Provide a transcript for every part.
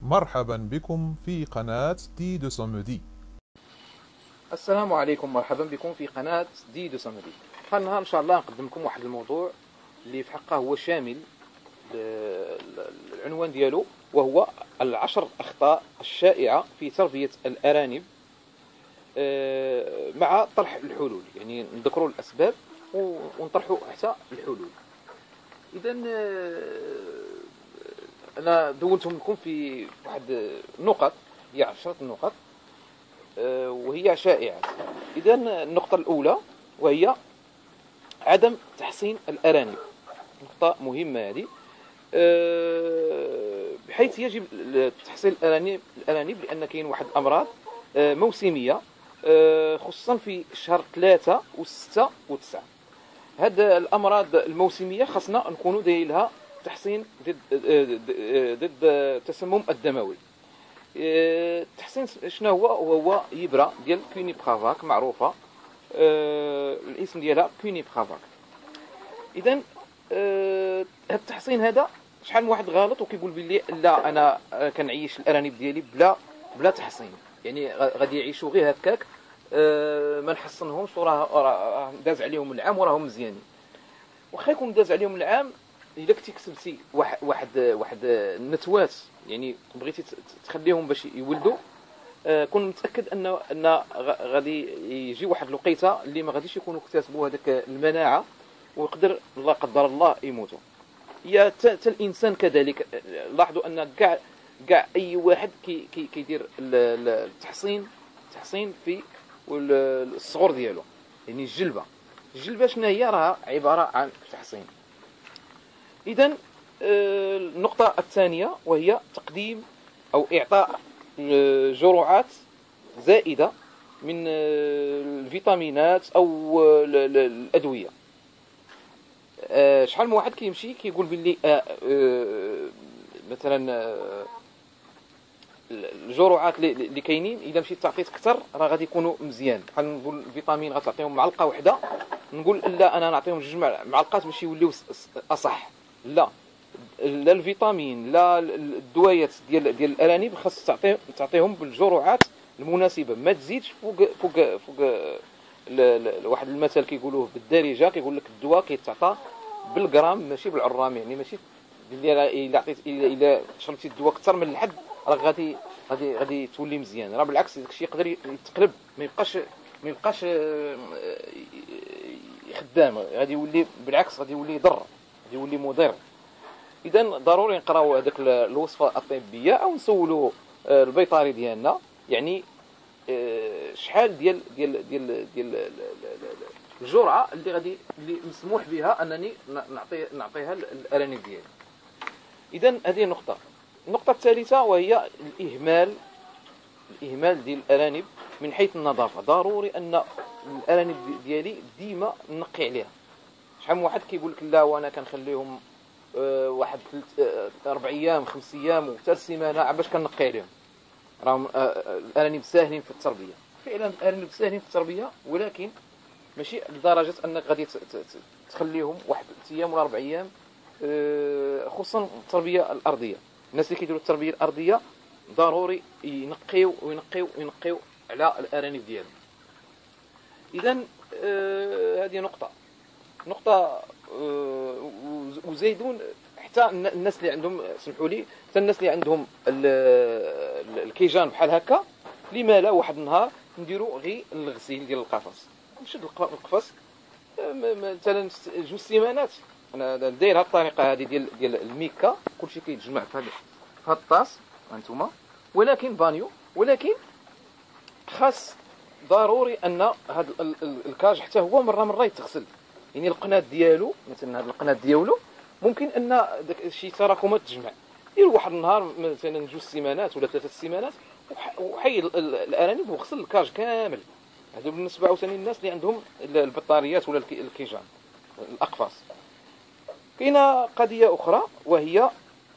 مرحبا بكم في قناة دي دو سومدي. السلام عليكم، مرحبا بكم في قناة دي دو سامدي. النهار ان شاء الله نقدم لكم واحد الموضوع اللي في حقه هو شامل. العنوان ديالو وهو العشر اخطاء الشائعة في تربية الارانب، مع طرح الحلول. يعني نذكروا الاسباب ونطرحوا حتى الحلول. اذا انا دونتهم لكم في واحد النقط، هي 10 نقط وهي شائعة. إذا النقطة الأولى وهي عدم تحصين الأرانب. نقطة مهمة هذه، بحيث يجب تحصين الأرانب لأن كاين واحد الأمراض موسمية، خصوصا في شهر 3 و6 و9. هاد الأمراض الموسمية خاصنا نكونوا دايرين لها تحصين ضد التسمم الدموي. التحصين شنو هو يبرا ديال كونيبرافاك معروفه، الاسم ديالها كونيبرافاك. اذا هاد التحصين هذا شحال من واحد غلط وكيقول بلي لا انا كنعيش الارانب ديالي بلا تحصين، يعني غادي يعيشوا غير هكاك، ما نحصنهمش وراه داز عليهم العام وراهم مزيانين. واخا يكون داز عليهم العام، الا كنتي كسبتي واحد النتوات، يعني بغيتي تخليهم باش يولدوا، كون متاكد ان غادي يجي واحد الوقيته اللي ما غاديش يكونوا اكتسبوا هذاك المناعه، ويقدر لا قدر الله يموتوا. يا حتى الانسان كذلك. لاحظوا ان كاع اي واحد كيدير التحصين في الصغر ديالو. يعني الجلبه شنو هي؟ راها عباره عن تحصين. إذن النقطة الثانية وهي تقديم أو إعطاء جرعات زائدة من الفيتامينات أو الأدوية. شحال من واحد كيمشي كيقول باللي مثلا الجرعات اللي كاينين اذا مشيت تعطيت اكثر راه غادي يكونوا مزيان. بحال نقول الفيتامين غتعطيهم معلقه واحده، نقول لا انا نعطيهم 2 معلقات باش يوليو اصح. لا الفيتامين لا الدويات ديال الارانب خاص تعطيهم بالجرعات المناسبه، ما تزيدش فوق واحد المثل كيقولوه بالدارجه، كيقول لك الدواء كيتعطى بالغرام ماشي بالعرام. يعني ماشي الا عطيت الا شربتي الدواء اكثر من الحد راه غادي تولي مزيان. راه بالعكس داكشي يقدر يتقلب، ما يبقاش خدام، غادي يولي بالعكس، غادي يولي ضر، غادي يولي مضر. اذا ضروري نقراو هذاك الوصفه الطبيه او نسولوا البيطري ديالنا، يعني شحال ديال الجرعه اللي مسموح بها انني نعطيها الارانب ديالي. اذا هذه نقطه. النقطه الثالثه وهي الاهمال ديال الارانب من حيث النظافه. ضروري ان الارانب ديالي ديما نقي عليها. شحال من واحد كيقول لك لا وانا كنخليهم واحد 4 ايام 5 ايام وحتى سيمانه باش كنقي عليهم. راهم الارانب ساهلين في التربيه، فعلا الارانب ساهلين في التربيه، ولكن ماشي لدرجه انك غادي تخليهم واحد 3 ايام ولا 4 ايام. خصوصا التربيه الارضيه، الناس اللي كيديروا التربيه الارضيه ضروري ينقيو على الارانب ديالهم. اذا هذه نقطه وزيدون حتى الناس اللي عندهم، سمحوا لي، حتى الناس اللي عندهم الكيجان بحال هكا، لما لا واحد النهار نديروا غير الغسيل ديال القفص. نشد القفص مثلا 2 سيمانات. انا داير هاد الطريقه هذه ديال الميكا، كلشي كيتجمع في هاد الطاس هانتوما، ولكن بانيو، ولكن خاص ضروري ان هاد الكاج حتى هو مره يتغسل. يعني القناه ديالو مثلا، هذا القناه ديالو ممكن ان داك شي تراكمات تجمع. دير واحد النهار مثلا 2 سيمانات ولا 3 سيمانات وحيد الارانب وغسل الكاج كامل. هذا بالنسبه عاوتاني للناس اللي عندهم البطاريات ولا الكيجان الاقفاص. كاينه قضيه اخرى وهي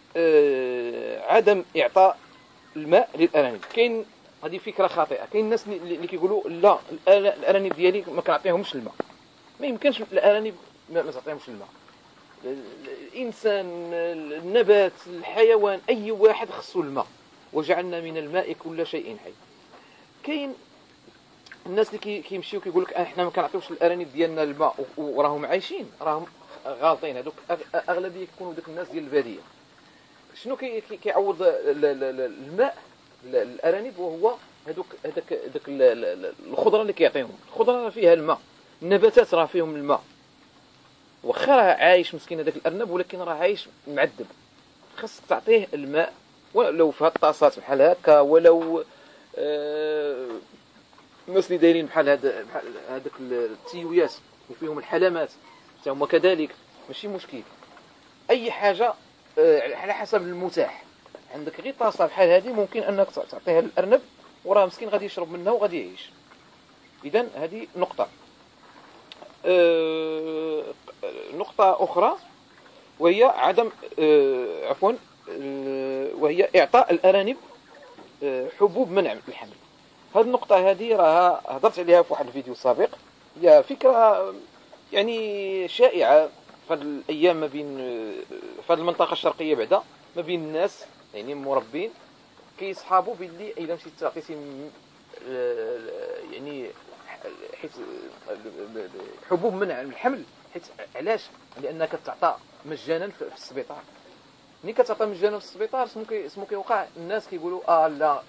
عدم اعطاء الماء للارانب. كاين هذه فكره خاطئه. كاين الناس اللي كيقولوا لا الارانب ديالي ما كنعطيهمش الماء. ما يمكنش الارانب ما تعطيهمش الماء. الانسان، النبات، الحيوان، اي واحد خصو الماء. وجعلنا من الماء كل شيء حي. كاين الناس اللي كيمشيو كيقول لك احنا ما كنعطيوش الارانب ديالنا الماء وراهم عايشين، راهم غالطين. هذوك اغلبيه كيكونوا ديك الناس ديال الباديه. شنو كيعوض الماء الارانب؟ وهو هذاك الخضره اللي كيعطيهم. الخضره راه فيها الماء، النباتات راه فيهم الماء. واخا راه عايش مسكين هذاك الارنب، ولكن راه عايش معذب. خاصك تعطيه الماء ولو في هاد الطاسات بحال هكا، ولو الناس اللي دايرين بحال هذاك التيويات وفيهم الحلمات حتى هما كذلك، ماشي مشكل. اي حاجه على حسب المتاح. عندك غير طاسه بحال هذه ممكن انك تعطيها للارنب، وراه مسكين غادي يشرب منها وغادي يعيش. اذا هذه نقطه. نقطه اخرى وهي عدم عفوا وهي اعطاء الارانب حبوب منع الحمل. هذه النقطه هذه راه هضرت عليها في واحد الفيديو سابق. هي فكره يعني شائعه في هذه الايام ما بين في هذه المنطقه الشرقيه بعدا، ما بين الناس يعني مربين كيصحابوا باللي الا مشيت عطيتي يعني حيت حبوب منع الحمل. حيت علاش؟ لانك تعطى مجانا في السبيطار. ملي كتعطى مجانا في السبيطار اسمو كيوقع الناس كيقولوا لا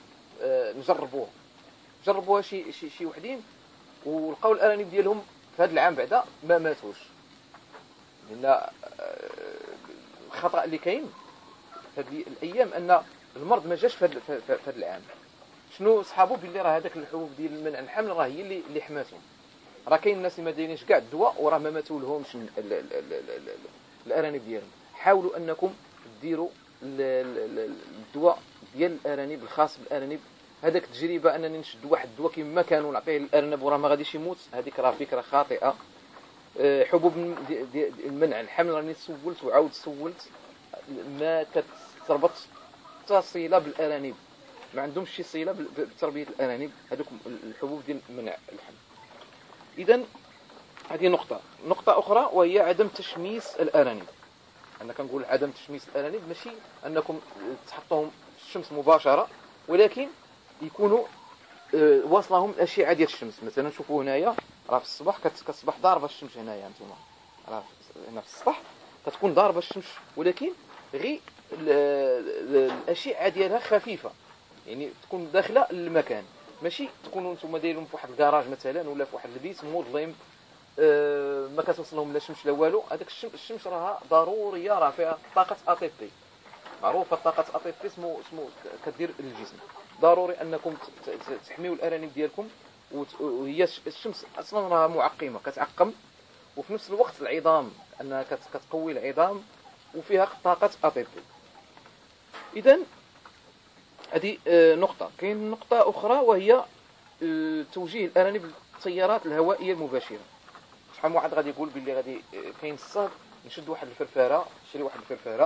جربوها شي وحدين، ولقاو الارانب ديالهم في هذا العام بعدا ما ماتوش. لان الخطا اللي كاين في هذه الايام ان المرض ما جاش في هذا العام. شنو صحابو باللي راه هذاك الحبوب ديال منع الحمل راه هي اللي حماتهم. راه كاين الناس اللي ما دايرينش كاع الدواء وراه ما ماتولهمش الارانب ديالهم. حاولوا انكم ديروا الدواء ديال الارانب الخاص بالارانب. هذاك التجربه انني نشد واحد الدواء كما كانوا نعطيه للارنب وراه ما غاديش يموت، هذيك راه فكره خاطئه. حبوب المنع الحمل راني سولت وعاود سولت، ما كتربطش حتى صله بالارانب، ما عندهمش شي صله بتربيه الارانب هذوك الحبوب ديال منع الحمل. اذا هذه نقطه اخرى وهي عدم تشميس الارانب. انا كنقول عدم تشميس الارانب ماشي انكم تحطوهم في الشمس مباشره، ولكن يكونوا واصلهم الاشعه ديال الشمس. مثلا شوفوا هنايا راه في الصباح كتصبح ضاربه الشمس. هنايا نتوما راه هنا في السطح كتكون ضاربه الشمس، ولكن غير الاشعه ديالها خفيفه، يعني تكون داخله للمكان. ماشي تكونوا نتوما دايرين في واحد الكراج مثلا ولا في واحد البيت مظلم ما كتوصلهم لا شمس لا والو. هذاك الشمس راها ضروريه، راه فيها طاقه اتي بي معروفه. طاقه اتي بي اسمه كدير للجسم. ضروري انكم تحميوا الارانب ديالكم. وهي الشمس اصلا راها معقمه كتعقم، وفي نفس الوقت العظام انها كتقوي العظام وفيها طاقه اتي بي. اذا هذه نقطه. كاين نقطه اخرى وهي توجيه الارانب للتيارات الهوائيه المباشره. شحال من واحد غادي يقول باللي غادي كاين الصاد نشد واحد الفرفاره، نشري واحد الفرفاره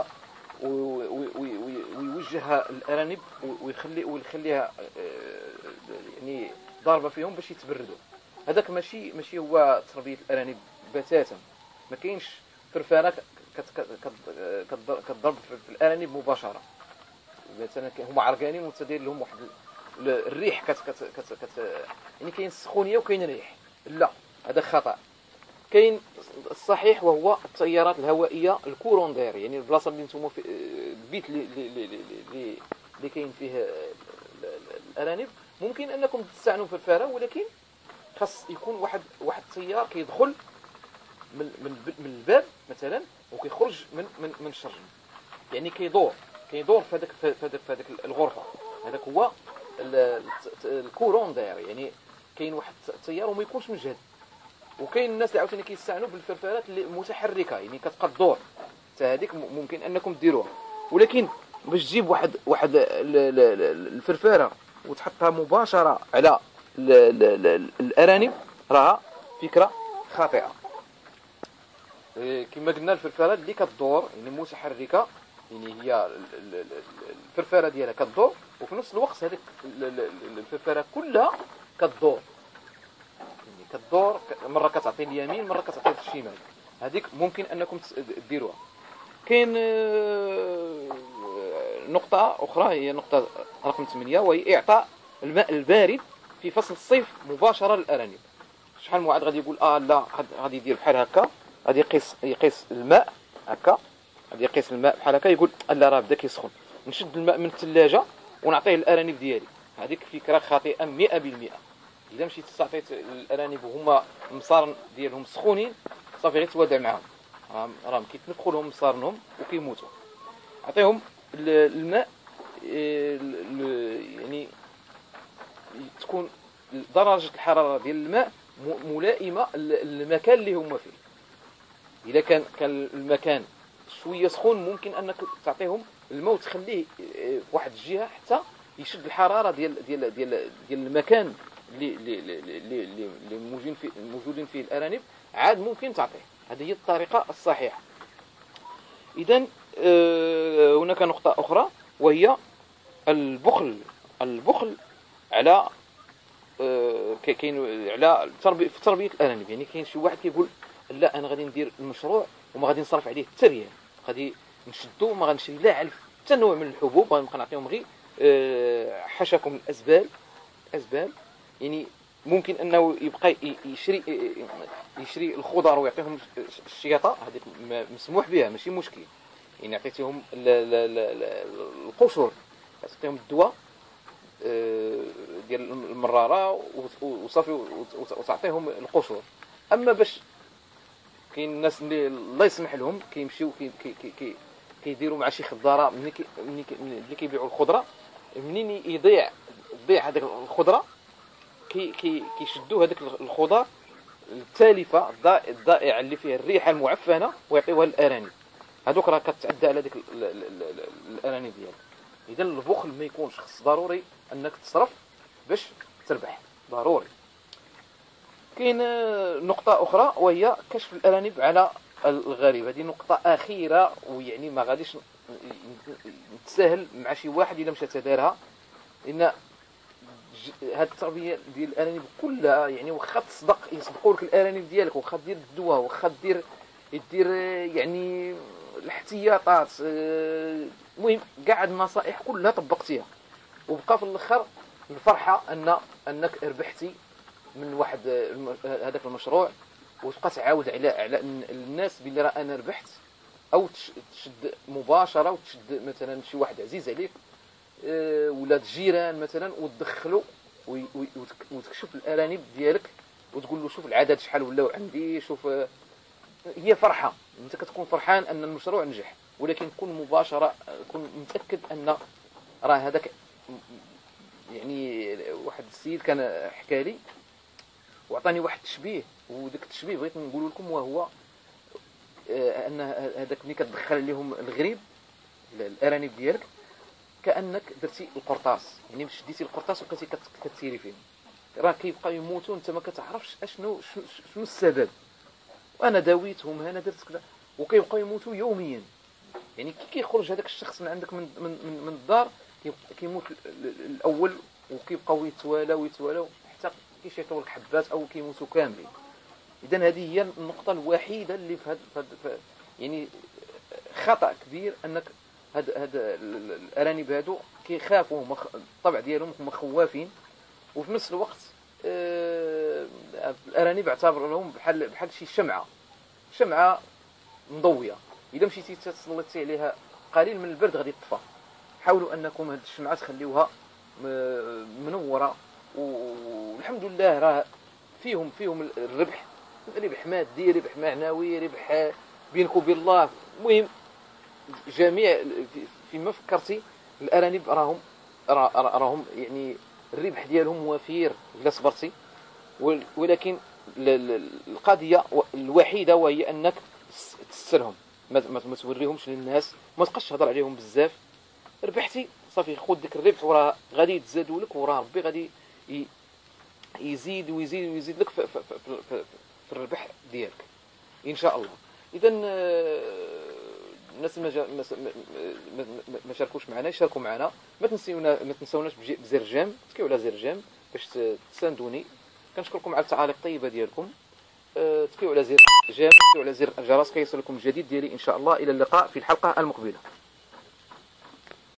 ويوجهها الارانب ويخليها يعني ضاربه فيهم باش يتبردوا. هذاك ماشي هو تربيه الارانب بتاتا. ما كاينش فرفاره كتضرب في الارانب مباشره. مثلا هما عرقانين وانت داير لهم واحد الريح يعني كاين السخونيه وكاين الريح. لا، هذا خطا. كاين الصحيح وهو التيارات الهوائيه الكوروندير، يعني البلاصه اللي نتوما في البيت اللي كاين فيه الارانب ممكن انكم تستعنوا في الفاره، ولكن خاص يكون واحد التيار كيدخل من الباب مثلا وكيخرج من الشرج، يعني كيدور في هذاك الغرفه. هذاك هو الكوروندير، يعني كاين واحد التيار وما يكونش مجهد. وكاين الناس اللي عاوتاني كيستعنوا بالفرفارات اللي متحركه، يعني كتبقى الدور حتى هذيك ممكن انكم ديروها. ولكن باش تجيب واحد الفرفاره وتحطها مباشره على الارانب راه فكره خاطئه. كما قلنا الفرفارات اللي كتدور يعني متحركه، يعني هي الفرفاره ديالها كتدور وفي نفس الوقت هذيك الفرفاره كلها كتدور، كتدور مره كتعطي اليمين مره كتعطي الشمال. هذيك ممكن انكم ديروها. كاين نقطة أخرى هي نقطة رقم 8، وهي إعطاء الماء البارد في فصل الصيف مباشرة للأرانب. شحال من واحد غادي يقول لا غادي يدير بحال هكا، غادي يقيس الماء هكا، غادي يقيس الماء بحال هكا، يقول لا راه بدا كيسخن، نشد الماء من الثلاجة ونعطيه للأرانب ديالي. هذيك فكرة خاطئة 100%. إذا مشيت تعطيت الأرانب وهما المصارن ديالهم سخونين، صافي غير توادع معاهم، راهم كيتنفخوا لهم مصارنهم وكيموتوا. عطيهم الماء يعني تكون درجة الحرارة ديال الماء ملائمة للمكان اللي هما فيه. إذا كان المكان شوية سخون، ممكن أنك تعطيهم الماء وتخليه في واحد الجهة حتى يشد الحرارة ديال المكان اللي موجودين فيه الأرانب، عاد ممكن تعطيه. هذه هي الطريقة الصحيحة. إذن هناك نقطة أخرى، وهي البخل على كاين على في تربية الأرانب. يعني كاين شي واحد كيقول لا أنا غادي ندير المشروع وما غادي نصرف عليه حتى ريال، غادي نشدو وما غنشري لا علف حتى نوع من الحبوب، غنبقى نعطيهم غير حشاكم الأزبال. يعني ممكن أنه يبقى يشري الخضر ويعطيهم الشياطة، هذيك مسموح بها ماشي مشكل. يعني عطيتيهم القشور، عطيتيهم الدواء ديال المرارة وصافي وتعطيهم القشور. أما باش كاين الناس اللي الله يسمح لهم كيمشيو كيديروا مع شي خضاره، ملي كيبيعوا الخضره، منين يضيع هذيك الخضره كيشدوا هذاك الخضر التالفه الضائعه اللي فيها الريحه المعفنه ويعطيوها للارانب. هذوك راه كتعدى على ديك الارانب ديالك. اذا البخل ما يكونش، خص ضروري انك تصرف باش تربح، ضروري. كاين نقطة أخرى وهي كشف الأرانب على الغريب. هذه نقطة أخيرة، ويعني ما غاديش نتساهل مع شي واحد إلا مشى تدارها. إن هاد التربية ديال الأرانب كلها، يعني واخا يصدقوا لك الأرانب ديالك، واخا دير الدواء، واخا دير يعني الاحتياطات، المهم كاع هاد النصائح كلها طبقتيها، وبقى في الآخر الفرحة أنك ربحتي من واحد هذاك المشروع، وتبقى تعاود على الناس بلي راه انا ربحت. او تشد مباشره وتشد مثلا شي واحد عزيز عليك ولا الجيران مثلا، وتدخلوا وتكشف الارانب ديالك وتقول له شوف العدد شحال ولاو عندي، شوف. هي فرحه، انت كتكون فرحان ان المشروع نجح، ولكن كن مباشره، كن متاكد ان راه هذاك. يعني واحد السيد كان حكى لي وعطاني واحد التشبيه، وداك التشبيه بغيت نقول لكم، وهو ان هذاك ملي كتدخل عليهم الغريب الارانب ديالك، كانك درتي القرطاس. يعني شديتي القرطاس وبقيتي كتسيري فيهم، راه كيبقاو يموتوا، انت ما كتعرفش شنو السبب. وانا داويتهم، انا درت كذا، وكيبقاو يموتوا يوميا. يعني كي كيخرج هذاك الشخص من عندك من الدار، كيموت الاول، وكيبقاو يتوالوا حتى كيشيطوا لك حبات او كيموتوا كاملين. اذا هذه هي النقطه الوحيده اللي في هذا يعني خطا كبير، انك هاد الارانب هادو كيخافوا، الطبع ديالهم هما خوافين، وفي نفس الوقت الارانب اعتبر لهم بحال شي شمعه مضويه. اذا مشيتي تسلطي عليها قليل من البرد غادي تطفى. حاولوا انكم هاد الشمعه تخليوها منوره، والحمد لله راه فيهم ربح مادي، ربح معنوي، ربح بينك وبين الله. المهم جميع فيما فكرتي الارانب راهم يعني الربح ديالهم وفير الا صبرتي. ولكن القضيه الوحيده وهي انك تسترهم، ما توريهمش للناس، ما تبقاش تهضر عليهم بزاف. ربحتي صافي، خذ ديك الربح وراه غادي يتزادوا لك، وراه ربي غادي يزيد لك في الربح ديالك ان شاء الله. اذا الناس ما شاركوش معنا يشاركوا معنا. ما تنسوناش بزر جيم، تكيو على زر جيم باش تساندوني. كنشكركم على التعاليق الطيبه ديالكم. تكيو على زر جيم، تكيو على زر الجرس كيصلكم الجديد ديالي ان شاء الله. الى اللقاء في الحلقه المقبله.